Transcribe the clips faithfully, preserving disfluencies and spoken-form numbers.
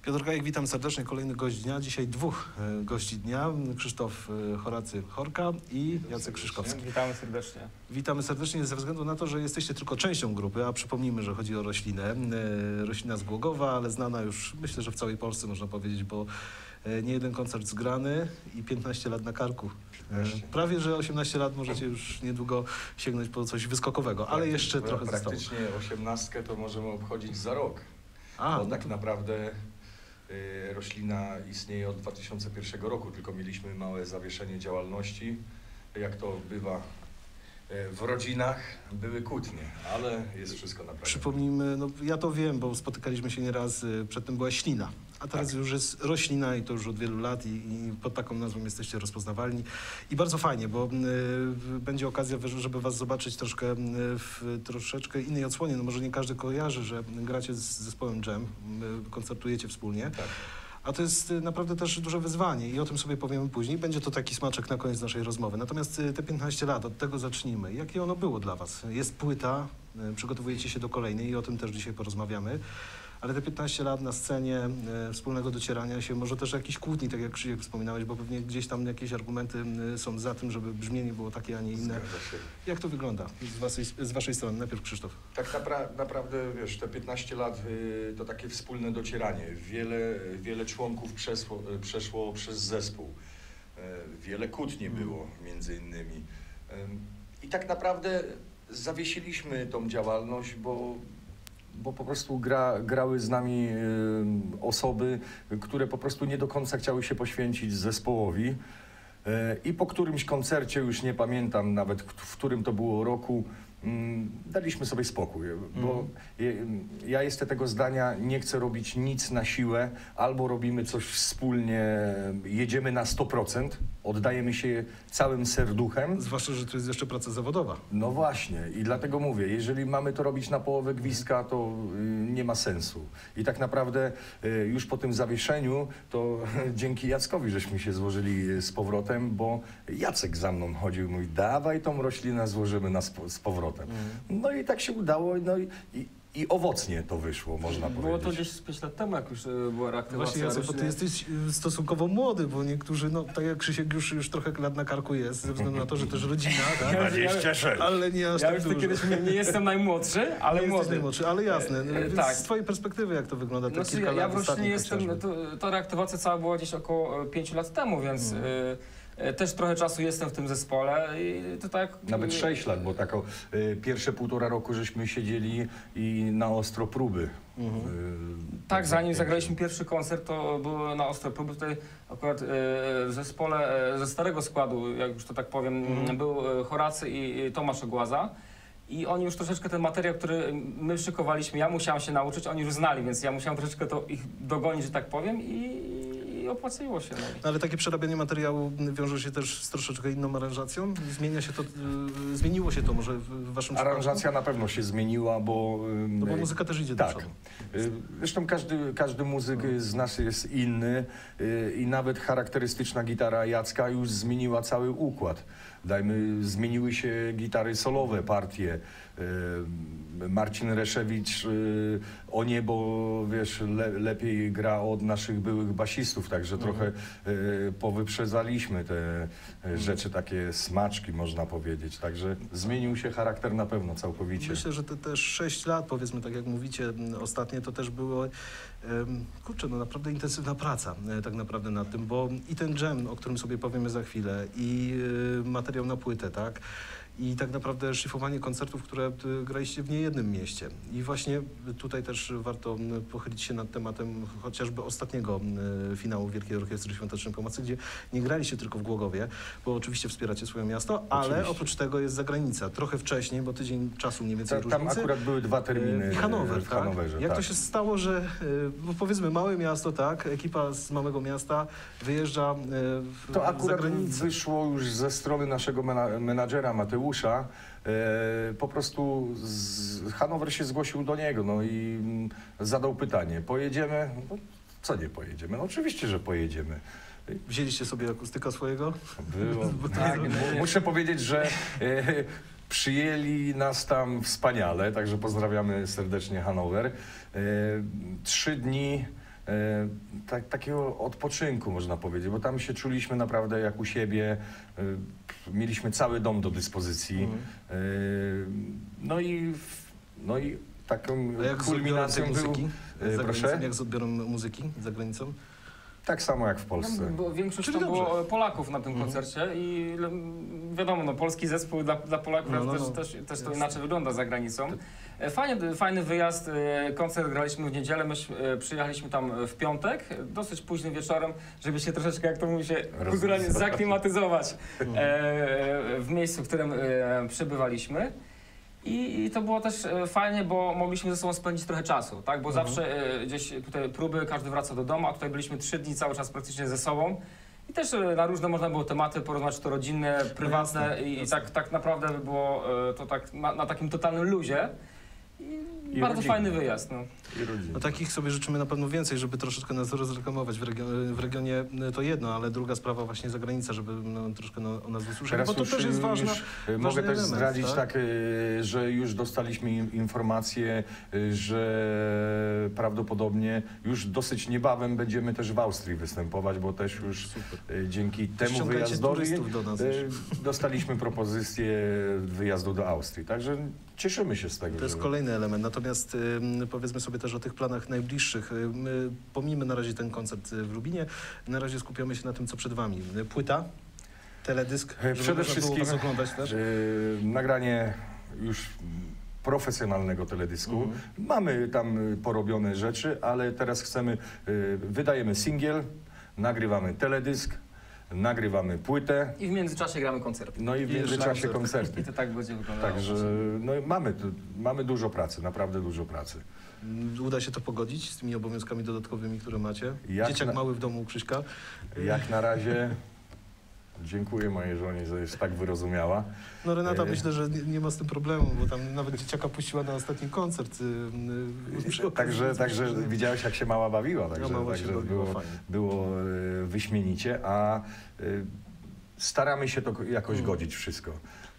Piotr Gajek, witam serdecznie. Kolejny gość dnia. Dzisiaj dwóch e, gości dnia. Krzysztof e, Horacy Horka i Jacek Krzyszkowski. Witamy serdecznie. Witamy serdecznie ze względu na to, że jesteście tylko częścią grupy, a przypomnijmy, że chodzi o roślinę. E, roślina z Głogowa, ale znana już myślę, że w całej Polsce można powiedzieć, bo e, nie jeden koncert zgrany i piętnaście lat na karku. E, prawie, że osiemnaście lat możecie już niedługo sięgnąć po coś wyskokowego, ale jeszcze trochę zostało. Praktycznie osiemnastkę to możemy obchodzić za rok. A, bo no tak to... naprawdę y, roślina istnieje od dwa tysiące pierwszego roku, tylko mieliśmy małe zawieszenie działalności. Jak to bywa y, w rodzinach, były kłótnie, ale jest wszystko naprawdę. Przypomnijmy, no ja to wiem, bo spotykaliśmy się nieraz, y, przedtem była ślina, a teraz tak. już jest roślina i to już od wielu lat i, i pod taką nazwą jesteście rozpoznawalni. I bardzo fajnie, bo y, będzie okazja, żeby was zobaczyć troszkę y, w troszeczkę innej odsłonie. No może nie każdy kojarzy, że gracie z zespołem Dżem, y, koncertujecie wspólnie. Tak. A to jest y, naprawdę też duże wyzwanie i o tym sobie powiemy później. Będzie to taki smaczek na koniec naszej rozmowy. Natomiast y, te piętnaście lat, od tego zacznijmy. Jakie ono było dla was? Jest płyta, y, przygotowujecie się do kolejnej i o tym też dzisiaj porozmawiamy. Ale te piętnaście lat na scenie, e, wspólnego docierania się, może też jakiś kłótni, tak jak Krzysiek wspominałeś, bo pewnie gdzieś tam jakieś argumenty e, są za tym, żeby brzmienie było takie, a nie inne. Jak to wygląda z waszej, z waszej strony? Najpierw Krzysztof. Tak napra naprawdę, wiesz, te piętnaście lat y, to takie wspólne docieranie. Wiele, wiele członków przeszło, przeszło przez zespół. Y, wiele kłótni Hmm. było między innymi. Y, I tak naprawdę zawiesiliśmy tą działalność, bo bo po prostu gra, grały z nami y, osoby, które po prostu nie do końca chciały się poświęcić zespołowi. Y, I po którymś koncercie, już nie pamiętam nawet w którym to było roku, y, daliśmy sobie spokój, bo y, ja jestem tego zdania, nie chcę robić nic na siłę, albo robimy coś wspólnie, jedziemy na sto procent, oddajemy się całym serduchem. Zwłaszcza, że to jest jeszcze praca zawodowa. No właśnie i dlatego mówię, jeżeli mamy to robić na połowę gwizdka, to y, nie ma sensu. I tak naprawdę y, już po tym zawieszeniu, to dzięki Jackowi żeśmy się złożyli z powrotem, bo Jacek za mną chodził i mówi, dawaj tą roślinę złożymy na spo, z powrotem. Mm. No i tak się udało, no i, i I owocnie to wyszło, można Było powiedzieć. to gdzieś z pięć lat temu, jak już y, była reaktywacja. Właśnie Jacek, bo ty jesteś y, stosunkowo młody, bo niektórzy, no tak jak Krzysiek już, już trochę lat na karku jest, ze względu na to, że też rodzina, tak? dwadzieścia sześć. Ale nie aż Ja tak już dużo. kiedyś nie jestem najmłodszy, ale nie młody. jesteś najmłodszy, ale jasne. No, E, więc tak. z twojej perspektywy jak to wygląda? Te Znaczy, kilka ja, ja lat w roślinie ostatnich jestem, chociażby. to, ta reaktywacja cała była gdzieś około pięciu lat temu, więc Mm. y, y, też trochę czasu jestem w tym zespole i to tak... Nawet sześć lat, bo tak o, y, pierwsze półtora roku żeśmy siedzieli i na ostro próby. Mhm. Y, Tak, zanim pięknie. zagraliśmy pierwszy koncert, to było na ostre próby. Tutaj akurat y, w zespole y, ze starego składu, jak już to tak powiem, Mhm. był y, Horacy i, i Tomasz Ogłaza. I oni już troszeczkę ten materiał, który my szykowaliśmy, ja musiałam się nauczyć, oni już znali, więc ja musiałam troszeczkę to ich dogonić, że tak powiem i, i opłaciło się. No. No, ale takie przerabianie materiału wiąże się też z troszeczkę inną aranżacją? Zmienia się to, y, zmieniło się to może w, w waszym Aranżacja na pewno się zmieniła, bo... y, No bo muzyka też idzie do tak. przodu. Y, Zresztą każdy, każdy muzyk z nas jest inny y, i nawet charakterystyczna gitara Jacka już zmieniła cały układ. Dajmy, zmieniły się gitary solowe, partie. Y, Marcin Reszewicz y, o niebo, wiesz, le, lepiej gra od naszych byłych basistów, także Mhm. trochę y, powyprzedzaliśmy te y, rzeczy, takie smaczki, można powiedzieć. Także zmienił się charakter na pewno całkowicie. Myślę, że te też sześć lat, powiedzmy, tak jak mówicie, m, ostatnie, to też było, em, kurczę, no naprawdę intensywna praca e, tak naprawdę nad tym, bo i ten dżem, o którym sobie powiemy za chwilę, i e, materiał na płytę, tak? I tak naprawdę szlifowanie koncertów, które y, graliście w niejednym mieście. I właśnie tutaj też warto m, pochylić się nad tematem chociażby ostatniego y, finału Wielkiej Orkiestry Świątecznej Pomocy, gdzie nie graliście tylko w Głogowie, bo oczywiście wspieracie swoje miasto, ale Oczywiście. oprócz tego jest zagranica. Trochę wcześniej, bo tydzień czasu mniej więcej Ta, tam różnicy. akurat były dwa terminy I Hanower, w tak? Hanowerze. Jak tak. to się stało, że y, bo powiedzmy małe miasto, tak? Ekipa z małego miasta wyjeżdża y, w, To za akurat granicę. wyszło już ze strony naszego mena menadżera Mateusza. E, po prostu z, Hanower się zgłosił do niego, no i mm, zadał pytanie, pojedziemy? No, co nie pojedziemy? No oczywiście, że pojedziemy. Wzięliście sobie akustyka swojego? Było. Tak, mu- muszę powiedzieć, że e, przyjęli nas tam wspaniale, także pozdrawiamy serdecznie Hanower. E, trzy dni e, tak, takiego odpoczynku, można powiedzieć, bo tam się czuliśmy naprawdę jak u siebie. E, mieliśmy cały dom do dyspozycji. Mhm. E, no i, no i taką A jak z odbiorem kulminacją tej był... muzyki? e, Za proszę? granicą, jak z odbiorem muzyki za granicą? Tak samo jak w No, Polsce. bo większość Czyli to było dobrze. Polaków na tym Mhm. koncercie i l- wiadomo, no, polski zespół dla, dla Polaków No, no, też, no. też, też to Jasne. inaczej wygląda za granicą. E, Fajny, fajny wyjazd, e, koncert graliśmy w niedzielę, my e, przyjechaliśmy tam w piątek, e, dosyć późnym wieczorem, żeby się troszeczkę, jak to mówi się, kulturalnie zaklimatyzować e, w miejscu, w którym e, przebywaliśmy. I, I to było też e, fajnie, bo mogliśmy ze sobą spędzić trochę czasu, tak? Bo Mhm. zawsze e, gdzieś tutaj próby, każdy wraca do domu, a tutaj byliśmy trzy dni cały czas praktycznie ze sobą. I też e, na różne można było tematy porozmawiać, czy to rodzinne, prywatne jasne, i, i jasne. tak, tak naprawdę było e, to tak na, na takim totalnym luzie. I, I bardzo rodzinne. fajny wyjazd. No. I rodziny. No takich sobie życzymy na pewno więcej, żeby troszeczkę nas rozreklamować w, regio- w regionie to jedno, ale druga sprawa właśnie zagranica, żeby no, troszkę no, o nas usłyszeli, Teraz bo to już, też jest już, ważne. y, Mogę ważny też element, zdradzić tak? tak, y, że już dostaliśmy im- informację, y, że prawdopodobnie już dosyć niebawem będziemy też w Austrii występować, bo też już Super. y, dzięki temu Ściągajcie wyjazdowi turystów do nas y, już. dostaliśmy propozycję wyjazdu do Austrii. Także cieszymy się z tego. To jest że- kolejny element. Natomiast ym, powiedzmy sobie też o tych planach najbliższych. Y, My pomijmy na razie ten koncert y, w Lubinie. Na razie skupiamy się na tym, co przed wami. Y, Płyta, teledysk, E, żeby przede można było wszystkim, was oglądać też. y, nagranie już profesjonalnego teledysku. Mhm. Mamy tam y, porobione rzeczy, ale teraz chcemy, y, wydajemy singiel, nagrywamy teledysk, nagrywamy płytę, I w międzyczasie gramy koncerty. no i w I jeszcze międzyczasie koncert. koncerty. I to tak będzie wyglądało. Także no, i mamy, tu- mamy dużo pracy, naprawdę dużo pracy. Mm, Uda się to pogodzić z tymi obowiązkami dodatkowymi, które macie? Jak Dzieciak na- mały w domu u Krzyśka. Jak na razie dziękuję mojej żonie, że jest tak wyrozumiała. No Renata E, myślę, że nie, nie ma z tym problemu, bo tam nawet dzieciaka puściła na ostatni koncert. y, y, przy okazji, Także, więc także myślę, że- widziałeś, jak się mała bawiła, No, także, mała się także bawiła, było, fajnie. było e, wyśmienicie, a e, staramy się to jakoś Mm. godzić wszystko.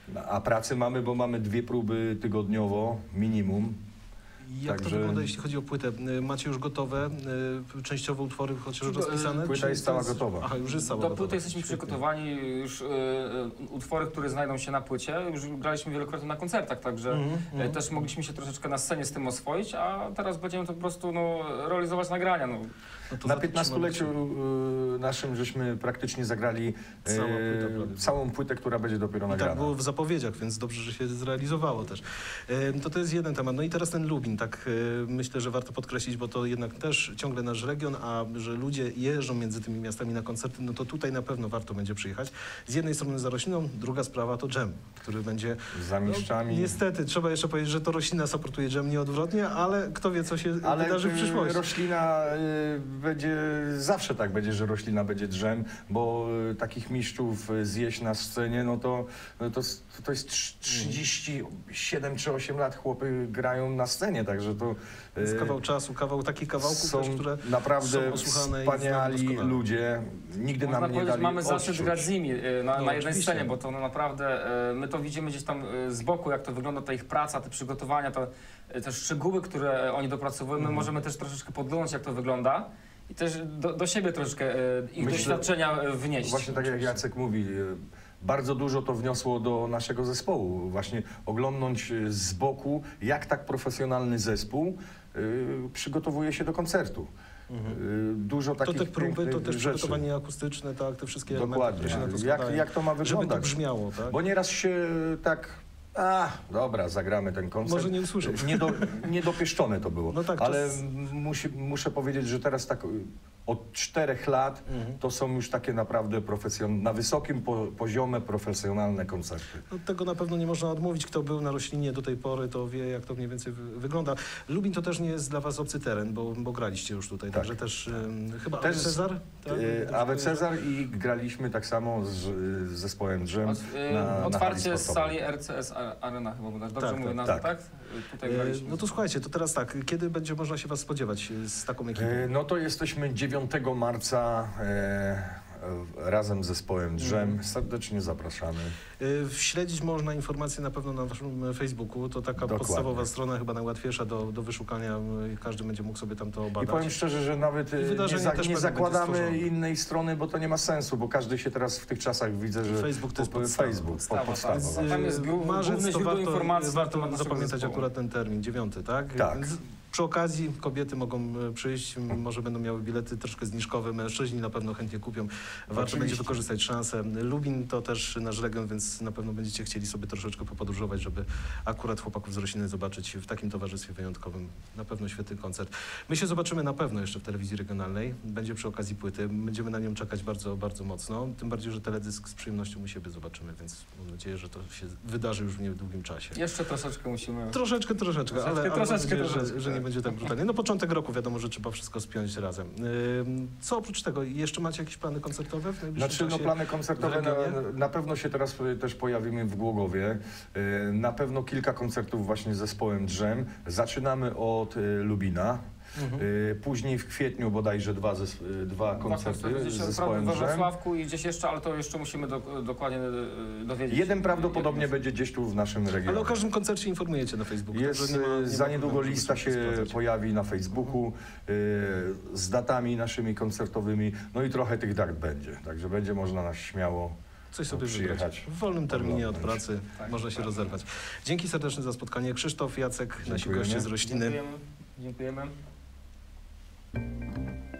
A pracy mamy, bo mamy dwie próby tygodniowo, minimum. Jak to Także- wygląda, jeśli chodzi o płytę? Y, Macie już gotowe, y, częściowo utwory chociaż Czy to, y, rozpisane? płyta czy jest to cała gotowa. Aha, już jest cała Do gotowa. płyty jesteśmy Świetnie. przygotowani, już y, y, utwory, które znajdą się na płycie, już graliśmy wielokrotnie na koncertach, także Mhm, y, mhm. też mogliśmy się troszeczkę na scenie z tym oswoić, a teraz będziemy to po prostu no, realizować nagrania. No. No to Na za to piętnastoleciu trzymamy e, naszym żeśmy praktycznie zagrali e, Cała płyta prawie. całą płytę, która będzie dopiero kciuki. I nagrana. tak było w zapowiedziach, więc dobrze, że się zrealizowało też. Y, To to jest jeden temat. No i teraz ten Lubin, tak y, myślę, że warto podkreślić, bo to jednak też ciągle nasz region, a że ludzie jeżdżą między tymi miastami na koncerty, no to tutaj na pewno warto będzie przyjechać. Z jednej strony za Rośliną, druga sprawa to dżem, który będzie... Z Zamieszczami. No, niestety, trzeba jeszcze powiedzieć, że to Roślina supportuje dżem, nie odwrotnie, ale kto wie, co się Ale wydarzy w y, przyszłości. roślina y, będzie, zawsze tak będzie, że roślina będzie drzem, bo y, takich mistrzów y, zjeść na scenie, no to, no to, s- to jest trz- trzydzieści siedem czy osiem lat chłopy grają na scenie, także to To jest y, kawał czasu, kawał takich kawałków są też, które naprawdę są posłuchane i wspaniali znane doskonale. ludzie, nigdy Można nam nie powiedzieć, dali mamy zaszczyt odczuć. grać z nimi y, na, No, na jednej oczywiście. scenie, bo to no, naprawdę y, my to widzimy gdzieś tam y, z boku, jak to wygląda ta ich praca, te przygotowania, to, y, te szczegóły, które oni dopracowują, my Mhm. możemy też troszeczkę podglądać, jak to wygląda i też do, do siebie troszeczkę y, ich Myślę- doświadczenia y, wnieść. Właśnie tak jak Jacek mówi, y, bardzo dużo to wniosło do naszego zespołu. Właśnie oglądnąć y, z boku, jak tak profesjonalny zespół y, przygotowuje się do koncertu. Y, Dużo to takich te próby, to pięknych też rzeczy. przygotowanie akustyczne, tak, te wszystkie elementy, Dokładnie. które się na to Jak, składają, jak to ma żeby to wyglądać? brzmiało, tak? Bo nieraz się tak, a dobra, zagramy ten koncert. Może nie usłyszą. Niedo, niedopieszczone to było. No tak, to ale s- musi, muszę powiedzieć, że teraz tak y, od czterech lat Mhm. to są już takie naprawdę profesjon- na wysokim po, poziomie profesjonalne koncerty. No, tego na pewno nie można odmówić. Kto był na Roślinie do tej pory, to wie, jak to mniej więcej wy wygląda. Lubin to też nie jest dla was obcy teren, bo, bo graliście już tutaj, Tak. także też ym, chyba Też Awe Cezar? Tak? Y, Dobrze Awe kojarzę? Cezar i graliśmy tak samo z, z zespołem Drzem. Od, y, na- na otwarcie hali z sportowej. sali R C S A- Arena chyba bodaj. Dobrze Tak, mówię tak, nazwę, tak. tak? Y, Tutaj E, graliśmy. No to słuchajcie, to teraz tak, kiedy będzie można się was spodziewać e, z taką ekipą? E, No to jesteśmy dziewiątego marca e, e, razem z zespołem Drzem. Serdecznie zapraszamy. Y, Śledzić można informacje na pewno na waszym Facebooku. To taka Dokładnie. podstawowa strona, chyba najłatwiejsza do, do wyszukania. y, Każdy będzie mógł sobie tam to I obadać. powiem szczerze, że nawet e, I nie, wydarzenie za, też nie pewnie będzie zakładamy stworzone. innej strony, bo to nie ma sensu, bo każdy się teraz w tych czasach widzę, że Facebook to jest po- podstawa. Facebook, Podstawa, podstawa. tak. podstawa. Tam jest gru- Marzec, główne to źródło warto, informacji na warto temat naszego zapamiętać zespołu. akurat ten termin, dziewiąty, tak? Tak. Z- Przy okazji kobiety mogą e, przyjść, m, może będą miały bilety troszkę zniżkowe, mężczyźni na pewno chętnie kupią. Warto Oczywiście. będzie wykorzystać szansę. Lubin to też nasz region, więc na pewno będziecie chcieli sobie troszeczkę popodróżować, żeby akurat chłopaków z Rośliny zobaczyć w takim towarzystwie wyjątkowym. Na pewno świetny koncert. My się zobaczymy na pewno jeszcze w telewizji regionalnej. Będzie przy okazji płyty. Będziemy na nią czekać bardzo, bardzo mocno. Tym bardziej, że teledysk z przyjemnością u siebie zobaczymy, więc mam nadzieję, że to się wydarzy już w niedługim czasie. Jeszcze troszeczkę musimy... Troszeczkę, troszeczkę, ale, Troszeczkę, ale mam troszeczkę, nadzieję, że, troszeczkę. że nie będzie tak brutalnie. No początek roku wiadomo, że trzeba wszystko spiąć razem. Ym, Co oprócz tego, jeszcze macie jakieś plany koncertowe w najbliższym Znaczy, no czasie? plany koncertowe w na, regionie? na pewno się teraz y, też pojawimy w Głogowie. Y, Na pewno kilka koncertów właśnie z zespołem Drzem. Zaczynamy od y, Lubina. Mhm. Y, Później w kwietniu bodajże dwa, zes- y, dwa koncerty Gdzieś z prawda, zespołem we Drzem. Wrocławku i gdzieś jeszcze, ale to jeszcze musimy do, dokładnie y, dowiedzieć. Jeden prawdopodobnie będzie gdzieś tu w naszym regionie. Ale o każdym koncercie informujecie na Facebooku. Jest, także nie ma, nie y, ma za niedługo problemu, lista żeby się sobie sprawdzać. pojawi na Facebooku y, z datami naszymi koncertowymi, no i trochę tych dat będzie, także będzie można nas śmiało Coś sobie przyjechać. wybrać. W wolnym terminie od Oglądać. pracy Tak, można się tak. rozerwać. Dzięki serdecznie za spotkanie. Krzysztof, Jacek, nasi Dziękujemy. goście z Rośliny. Dziękujemy. Dziękujemy.